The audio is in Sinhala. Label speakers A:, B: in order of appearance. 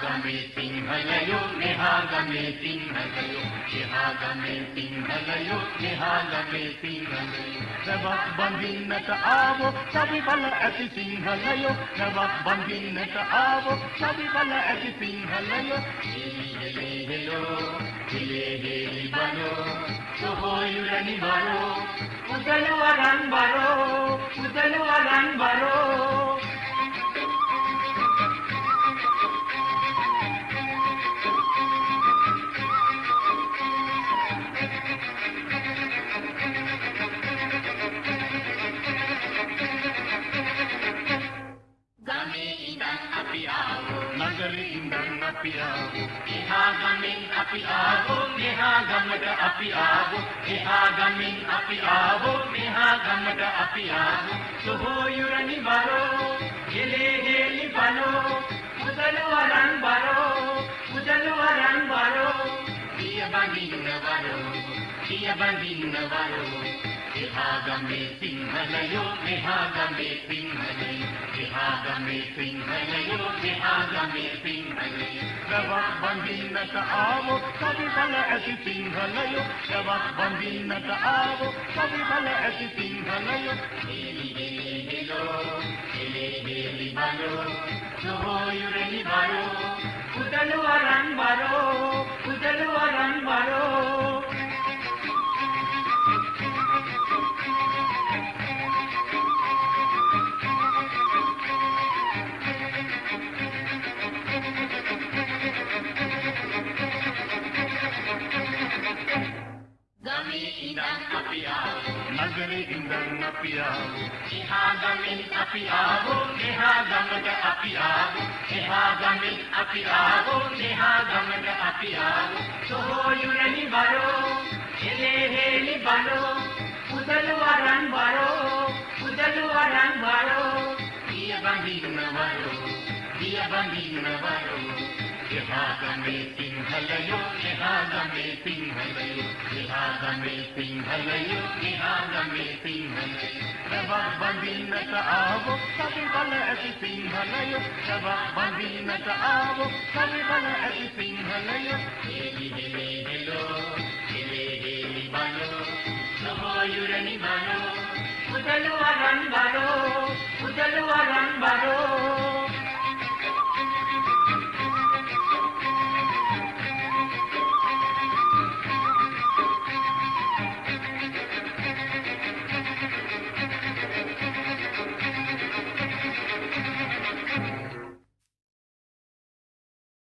A: එහාගමේ සිංහලයෝ මෙහාගමේ සිංහලයෝ එහාගමේ සිංහලයෝ මෙහාගමේ සිංහලයෝ නවක් බඳින්නට ආවෝ සවි බල ඇති සිංහලයෝ නවක් බඳින්නට ආවෝ සවි බල ඇති සිංහලයෝ හෙලෝ හෙලි බනෝ සොහොයුරනි බරෝ උදළු වරන් බරෝ නගරේ ඉඳන් අපි ආවෝ එහා ගමෙන් අපි ආවෝ මෙහා ගමට අපි ආවෝ එහා ගමෙන් අපි ආවෝ මෙහා ගමට අපි ආවෝ සොහොයුරනි බරෝ හෙලි බනෝ උදළු වරන් බරෝ පිය බඳින්න වරෝ එහාගමේ සිංහලයෝ මෙහාගමේ සිංහලයෝ එහාගමේ සිංහලයෝ මෙහාගමේ සිංහලයෝ නවක් බඳින්නට ආවෝ සවි බල ඇති සිංහලයෝ නවක් බඳින්නට ආවෝ සවි බල ඇති සිංහලයෝ හෙලි බනෝ සොහොයුරනි බරෝ උදළු වරන් බරෝ නගරේ ඉඳන් අපි ආවෝ එහා ගමෙන් අපි ආවෝ මෙහා ගමට අපි ආවෝ එහා ගමෙන් අපි ආවෝ මෙහා ගමට අපි ආවෝ සොහොයුරනි බරෝ හෙලි බනෝ උදළු වරන් බරෝ පිය බඳින්න වරෝ එහාගමේ සිංහලයෝ එහාගමේ සිංහලයෝ එහාගමේ සිංහලයෝ එහාගමේ සිංහලයෝ නවක් බඳින්නට ආවෝ සවි බල ඇති සිංහලයෝ නවක් බඳින්නට ආවෝ සවි බල ඇති සිංහලයෝ හෙලි බනෝ සොහොයුරනි බනෝ උදළු වරන් බරෝ